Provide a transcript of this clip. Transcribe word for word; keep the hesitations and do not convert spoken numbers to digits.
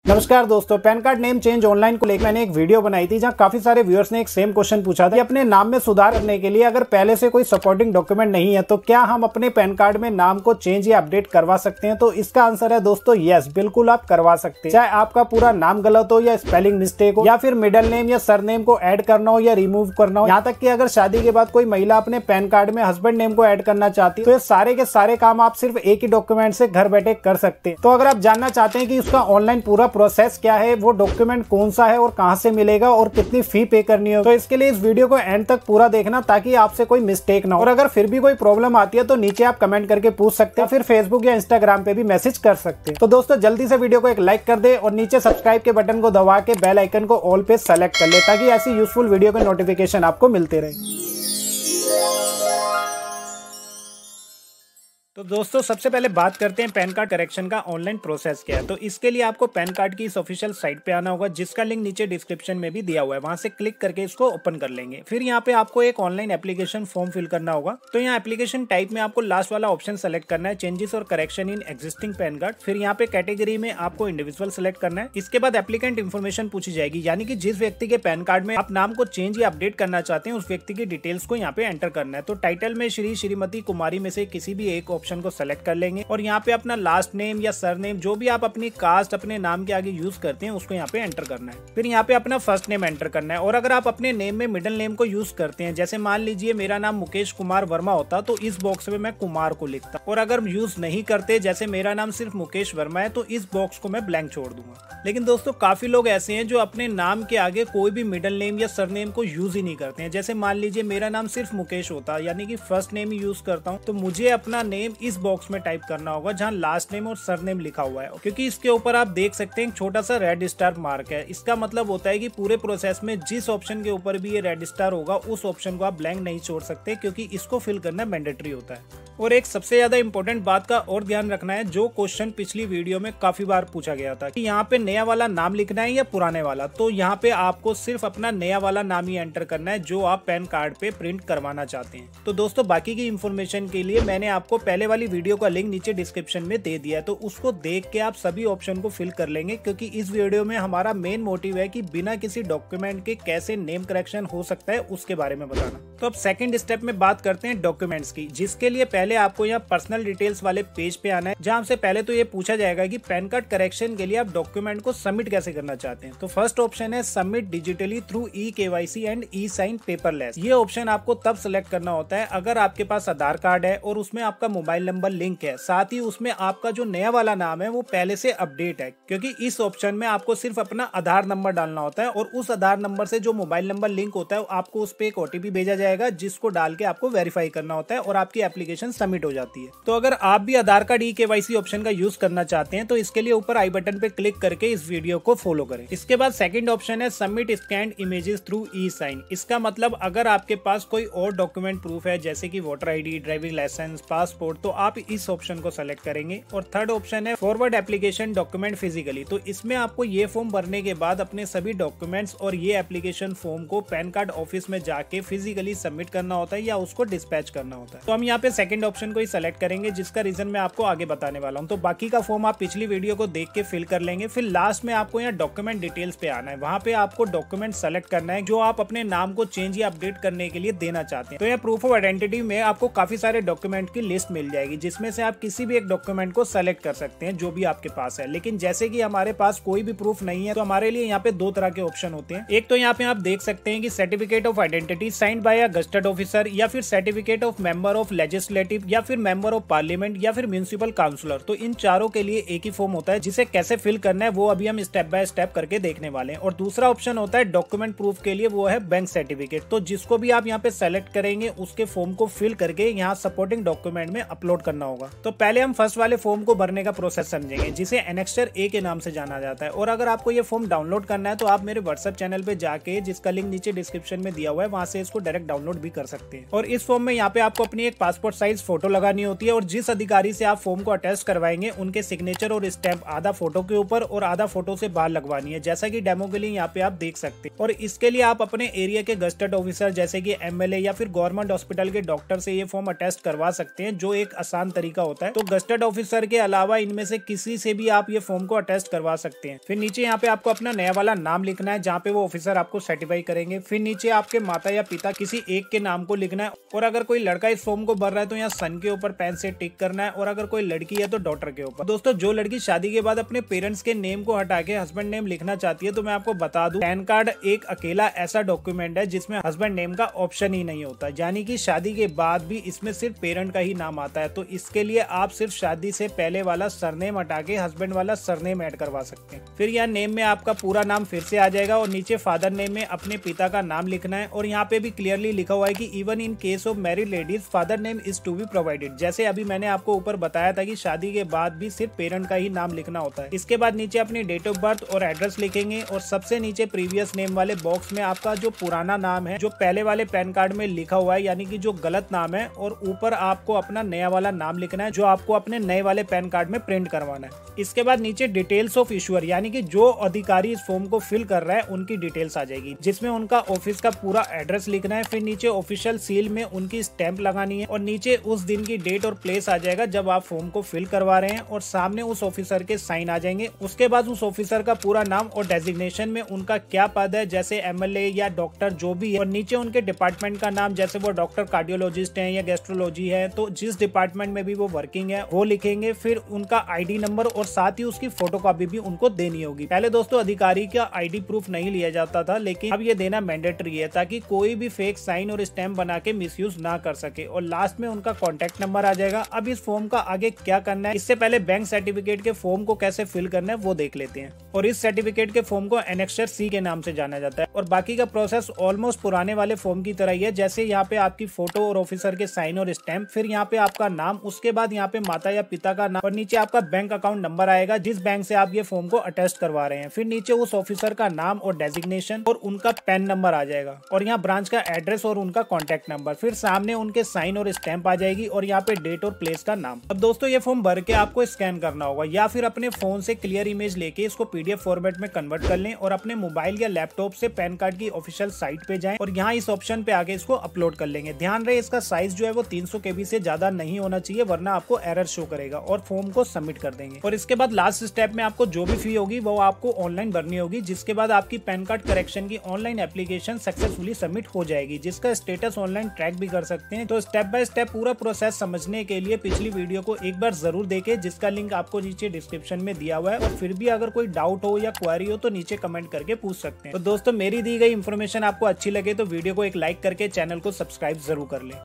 नमस्कार दोस्तों, PAN card name change online को लेकर मैंने एक वीडियो बनाई थी जहां काफी सारे व्यूअर्स ने एक सेम क्वेश्चन पूछा था कि अपने नाम में सुधार करने के लिए अगर पहले से कोई सपोर्टिंग डॉक्यूमेंट नहीं है तो क्या हम अपने पैन कार्ड में नाम को चेंज या अपडेट करवा सकते हैं। तो इसका आंसर है दोस्तों यस, बिल्कुल आप करवा सकते हैं। चाहे आपका पूरा नाम गलत हो या स्पेलिंग मिस्टेक हो या फिर मिडिल नेम या सरनेम को ऐड करना हो या रिमूव करना हो, यहाँ तक कि अगर शादी के बाद कोई महिला अपने पैन कार्ड में हस्बैंड नेम को ऐड करना चाहती है तो ये सारे के सारे काम आप सिर्फ एक ही डॉक्यूमेंट से घर बैठे कर सकते हैं। तो अगर आप जानना चाहते हैं कि उसका ऑनलाइन पूरा प्रोसेस क्या है, वो डॉक्यूमेंट कौन सा है और कहां से मिलेगा और कितनी फी पे करनी है, तो इसके लिए इस वीडियो को एंड तक पूरा देखना ताकि आपसे कोई मिस्टेक ना हो। और अगर फिर भी कोई प्रॉब्लम आती है तो नीचे आप कमेंट करके पूछ सकते हैं, फिर फेसबुक या इंस्टाग्राम पे भी मैसेज कर सकते हैं। तो दोस्तों जल्दी से वीडियो को एक लाइक कर दे और नीचे सब्सक्राइब के बटन को दबा के बेल आइकन को ऑल पे सेलेक्ट कर ले ताकि ऐसी यूजफुल वीडियो के नोटिफिकेशन आपको मिलते रहे। तो दोस्तों सबसे पहले बात करते हैं पैन कार्ड करेक्शन का ऑनलाइन प्रोसेस क्या है। तो इसके लिए आपको पैन कार्ड की इस ऑफिशियल साइट पे आना होगा जिसका लिंक नीचे डिस्क्रिप्शन में भी दिया हुआ है, वहां से क्लिक करके इसको ओपन कर लेंगे। फिर यहाँ पे आपको एक ऑनलाइन एप्लीकेशन फॉर्म फिल करना होगा। तो यहाँ एप्लीकेशन टाइप में आपको लास्ट वाला ऑप्शन सेलेक्ट करना है, चेंजेस और correction in existing PAN card. फिर यहाँ पे कैटेगरी में आपको इंडिविजुअल सेलेक्ट करना है। इसके बाद एप्लीकेंट इन्फॉर्मेशन पूछी जाएगी, यानी कि जिस व्यक्ति के पैन कार्ड में आप नाम को चेंज या अपडेट करना चाहते हैं उस व्यक्ति की डिटेल्स को यहाँ पे एंटर करना है। तो टाइटल में श्री श्रीमती कुमारी में से किसी भी एक ऑप्शन को सेलेक्ट कर लेंगे और यहाँ पे अपना लास्ट नेम या सरनेम जो भी आप अपनी कास्ट अपने नाम के आगे यूज करते हैं उसको यहाँ पे एंटर करना है। फिर यहाँ पे अपना फर्स्ट नेम एंटर करना है। और अगर आप अपने नेम में मिडिल नेम को यूज करते हैं, जैसे मान लीजिए मेरा नाम मुकेश कुमार वर्मा होता तो इस बॉक्स में मैं कुमार को लिखता, और अगर यूज नहीं करते जैसे मेरा नाम सिर्फ मुकेश वर्मा है तो इस बॉक्स को मैं ब्लैंक छोड़ दूंगा। लेकिन दोस्तों काफी लोग ऐसे हैं जो अपने नाम के आगे कोई भी मिडिल नेम या सरनेम को यूज ही नहीं करते हैं। जैसे मान लीजिए मेरा नाम सिर्फ मुकेश होता यानी कि फर्स्ट नेम ही यूज करता हूँ, तो मुझे अपना नेम इस बॉक्स में टाइप करना होगा जहाँ लास्ट नेम और सरनेम लिखा हुआ है, क्योंकि इसके ऊपर आप देख सकते हैं छोटा सा रेड स्टार मार्क है। इसका मतलब होता है कि पूरे प्रोसेस में जिस ऑप्शन के ऊपर भी ये रेड स्टार होगा उस ऑप्शन को आप ब्लैंक नहीं छोड़ सकते, क्योंकि इसको फिल करना मैंडेटरी होता है। और एक सबसे ज्यादा इंपॉर्टेंट बात का और ध्यान रखना है, जो क्वेश्चन पिछली वीडियो में काफी बार पूछा गया था कि यहाँ पे नया वाला नाम लिखना है या पुराने वाला। तो यहाँ पे आपको सिर्फ अपना नया वाला नाम ही एंटर करना है जो आप पैन कार्ड पे प्रिंट करवाना चाहते हैं। तो दोस्तों बाकी की इन्फॉर्मेशन के लिए मैंने आपको पहले वाली वीडियो का लिंक नीचे डिस्क्रिप्शन में दे दिया है, तो उसको देख के आप सभी ऑप्शन को फिल कर लेंगे, क्योंकि इस वीडियो में हमारा मेन मोटिव है कि बिना किसी डॉक्यूमेंट के कैसे नेम करेक्शन हो सकता है उसके बारे में बताना। तो अब सेकंड स्टेप में बात करते हैं डॉक्यूमेंट्स की, जिसके लिए पहले आपको यहाँ पर्सनल डिटेल्स वाले पेज पे आना है, जहाँ से पहले तो ये पूछा जाएगा कि पैन कार्ड करेक्शन के लिए आप डॉक्यूमेंट को सबमिट कैसे करना चाहते हैं। तो फर्स्ट ऑप्शन है submit digitally through e KYC and e sign paperless. ये ऑप्शन आपको तब सिलेक्ट करना होता है अगर आपके पास आधार कार्ड है और उसमें आपका मोबाइल नंबर लिंक है, साथ ही उसमें आपका जो नया वाला नाम है वो पहले से अपडेट है, क्योंकि इस ऑप्शन में आपको सिर्फ अपना आधार नंबर डालना होता है और उस आधार नंबर से जो मोबाइल नंबर लिंक होता है आपको उस पर एक ओटीपी भेजा जाएगा जिसको डाल के आपको वेरीफाई करना होता है और आपकी एप्लीकेशन सबमिट हो जाती है। तो अगर आप भी Aadhaar card e KYC option का यूज करना चाहते हैं तो इसके लिए ऊपर आई बटन पे क्लिक करके इस वीडियो को फॉलो करें। इसके बाद सेकंड ऑप्शन है submit scanned images through e sign. इसका मतलब अगर आपके पास कोई और डॉक्यूमेंट प्रूफ है जैसे कि voter ID, driving licence, passport, तो आप इस ऑप्शन को सेलेक्ट करेंगे। और थर्ड ऑप्शन है फॉरवर्ड एप्लीकेशन डॉक्यूमेंट फिजिकली। तो इसमें आपको ये फॉर्म भरने के बाद अपने सभी डॉक्यूमेंट्स और ये एप्लीकेशन फॉर्म को पैन कार्ड ऑफिस में जाके फिजिकली सबमिट करना होता है या उसको डिस्पैच करना होता है। तो हम यहाँ पे सेकंड ऑप्शन को ही सेलेक्ट करेंगे, जिसका रीजन मैं आपको आगे बताने वाला हूँ। तो बाकी का फॉर्म आप पिछली वीडियो को देख के फिल कर लेंगे। फिर लास्ट में आपको यहाँ डॉक्यूमेंट डिटेल्स पे आना है, वहाँ पे आपको डॉक्यूमेंट सेलेक्ट करना है जो आप अपने नाम को चेंज या अपडेट करने के लिए देना चाहते हैं। तो यहाँ प्रूफ ऑफ आइडेंटिटी में आपको काफी सारे डॉक्यूमेंट की लिस्ट मिल जाएगी, जिसमें से आप किसी भी एक डॉक्यूमेंट को सेलेक्ट कर सकते हैं जो भी आपके पास है। लेकिन जैसे कि हमारे पास कोई भी प्रूफ नहीं है तो हमारे लिए यहाँ पे दो तरह के ऑप्शन होते हैं। एक तो यहाँ पे आप देख सकते हैं कि certificate of identity signed by a gazetted officer, या फिर certificate of member of legislative, या फिर मेंबर ऑफ पार्लियामेंट, या फिर म्युनिसिपल काउंसलर। तो इन चारों के लिए एक ही फॉर्म होता है, जिसे कैसे फिल करना है वो अभी हम स्टेप बाय स्टेप करके देखने वाले हैं। और दूसरा ऑप्शन होता है डॉक्यूमेंट प्रूफ के लिए, वो है बैंक सर्टिफिकेट। तो जिसको भी आप यहाँ पे सेलेक्ट करेंगे उसके फॉर्म को फिल करके यहाँ सपोर्टिंग डॉक्यूमेंट में अपलोड करना होगा। तो पहले हम फर्स्ट वाले फॉर्म को भरने का प्रोसेस समझेंगे, जिसे एनेक्स्टर ए के नाम से जाना जाता है। और अगर आपको ये फॉर्म डाउनलोड करना है तो आप मेरे व्हाट्सएप चैनल पे जाके, जिसका लिंक नीचे डिस्क्रिप्शन में दिया हुआ है, वहां से इसको डायरेक्ट डाउनलोड डाउनलोड भी कर सकते हैं। और इस फॉर्म में यहाँ पे आपको अपनी एक पासपोर्ट साइज फोटो लगानी होती है और जिस अधिकारी से आप फॉर्म को अटैच करवाएंगे उनके सिग्नेचर और स्टैंप आधा फोटो के ऊपर और आधा फोटो से बाहर लगवानी है, जैसा कि डेमो के लिए यहाँ पे आप देख सकते हैं। और इसके लिए आप अपने एरिया के गस्टेड ऑफिसर जैसे कि एमएलए या फिर गवर्नमेंट हॉस्पिटल के डॉक्टर से ये फॉर्म अटैच करवा सकते हैं, जो एक आसान तरीका होता है। तो गस्टेड ऑफिसर के अलावा इनमें से किसी से भी आप ये फॉर्म को अटैच करवा सकते हैं। फिर नीचे यहाँ पे आपको अपना नया वाला नाम लिखना है जहाँ पे वो ऑफिसर आपको सर्टिफाई करेंगे। फिर नीचे आपके माता या पिता किसी एक के नाम को लिखना है और अगर कोई लड़का इस फॉर्म को भर रहा है तो यहाँ सन के ऊपर पेन से टिक करना है और अगर कोई लड़की है तो डॉटर के ऊपर। दोस्तों जो लड़की शादी के बाद अपने पेरेंट्स के नेम को हटा के हस्बैंड नेम लिखना चाहती है तो मैं आपको बता दूं, पैन कार्ड एक अकेला ऐसा डॉक्यूमेंट है जिसमें हस्बैंड नेम का ऑप्शन ही नहीं होता, यानी कि शादी के बाद भी इसमें सिर्फ पेरेंट का ही नाम आता है। तो इसके लिए आप सिर्फ शादी से पहले वाला सरनेम हटा के हस्बैंड वाला सरनेम ऐड करवा सकते हैं। फिर यहाँ नेम में आपका पूरा नाम फिर से आ जाएगा और नीचे फादर नेम में अपने पिता का नाम लिखना है और यहाँ पे भी क्लियरली लिखा हुआ है कि even in case of married ladies father name is to be provided. जैसे अभी मैंने आपको ऊपर बताया था कि शादी के बाद भी सिर्फ पेरेंट का ही नाम लिखना होता है। इसके बाद नीचे अपनी डेट ऑफ बर्थ और एड्रेस लिखेंगे और सबसे नीचे प्रीवियस नेम वाले बॉक्स में आपका जो पुराना नाम है जो पहले वाले पैन कार्ड में लिखा हुआ है, यानी कि जो गलत नाम है, और ऊपर आपको अपना नया वाला नाम लिखना है जो आपको अपने नए वाले पैन कार्ड में प्रिंट करवाना है। इसके बाद नीचे डिटेल्स ऑफ इश्यूअर, यानी कि जो अधिकारी इस फॉर्म को फिल कर रहा है उनकी डिटेल्स आ जाएगी जिसमें उनका ऑफिस का पूरा एड्रेस लिखना है। फिर नीचे ऑफिशियल सील में उनकी स्टैंप लगानी है और नीचे उस दिन की डेट और प्लेस आ जाएगा जब आप फॉर्म को फिल करवा रहे हैं और सामने उस ऑफिसर के साइन आ जाएंगे। उसके बाद उस ऑफिसर का पूरा नाम और डेजिग्नेशन में उनका क्या पद है, जैसे एमएलए या डॉक्टर जो भी है, और नीचे उनके डिपार्टमेंट का नाम, जैसे वो डॉक्टर कार्डियोलॉजिस्ट है या गैस्ट्रोलॉजी है, तो जिस डिपार्टमेंट में भी वो वर्किंग है वो लिखेंगे। फिर उनका आईडी नंबर और साथ ही उसकी फोटोकॉपी भी उनको देनी होगी। पहले दोस्तों अधिकारी का आईडी प्रूफ नहीं लिया जाता था, लेकिन अब ये देना मैंडेटरी है ताकि कोई भी फेक साइन और स्टैम्प बना के मिसयूज ना कर सके। और लास्ट में उनका कॉन्टेक्ट नंबर आ जाएगा। अब इस फॉर्म का आगे क्या करना है, इससे पहले बैंक सर्टिफिकेट के फॉर्म को कैसे फिल करना है वो देख लेते हैं। और इस सर्टिफिकेट के फॉर्म को एनेक्सर सी के नाम से जाना जाता है और बाकी का प्रोसेस ऑलमोस्ट पुराने वाले फॉर्म की तरह ही है। जैसे यहाँ पे आपकी फोटो और ऑफिसर के साइन और स्टैम्प, फिर यहाँ पे आपका नाम, उसके बाद यहाँ पे माता या पिता का नाम और नीचे आपका बैंक अकाउंट नंबर आएगा जिस बैंक से आप ये फॉर्म को अटैच करवा रहे हैं। फिर नीचे उस ऑफिसर का नाम और डेजिग्नेशन और उनका पैन नंबर आ जाएगा और यहाँ ब्रांच का एड्रेस और उनका कॉन्टेक्ट नंबर। फिर सामने उनके साइन और स्टैंप आ जाएगी और यहाँ पे डेट और प्लेस का नाम। अब दोस्तों ये फॉर्म भर के आपको स्कैन करना होगा या फिर अपने फोन से क्लियर इमेज लेके इसको पीडीएफ फॉर्मेट में कन्वर्ट कर लें और अपने मोबाइल या लैपटॉप से पैन कार्ड की ऑफिशियल साइट पे जाएं और यहाँ इस ऑप्शन पे आके इसको अपलोड कर लेंगे। ध्यान रहे इसका साइज जो है वो तीन सौ केबी से ज्यादा नहीं होना चाहिए वरना आपको एरर शो करेगा और फॉर्म को सबमिट कर देंगे। और इसके बाद लास्ट स्टेप में आपको जो भी फी होगी वो आपको ऑनलाइन भरनी होगी, जिसके बाद आपकी पैन कार्ड करेक्शन की ऑनलाइन एप्लीकेशन सक्सेसफुली सबमिट हो जाएगी जिसका स्टेटस ऑनलाइन ट्रैक भी कर सकते हैं। तो स्टेप बाय स्टेप पूरा प्रोसेस समझने के लिए पिछली वीडियो को एक बार जरूर देखें जिसका लिंक आपको नीचे डिस्क्रिप्शन में दिया हुआ है। और फिर भी अगर कोई डाउट हो या क्वेरी हो तो नीचे कमेंट करके पूछ सकते हैं। तो दोस्तों मेरी दी गई इन्फॉर्मेशन आपको अच्छी लगे तो वीडियो को एक लाइक करके चैनल को सब्सक्राइब जरूर कर लें।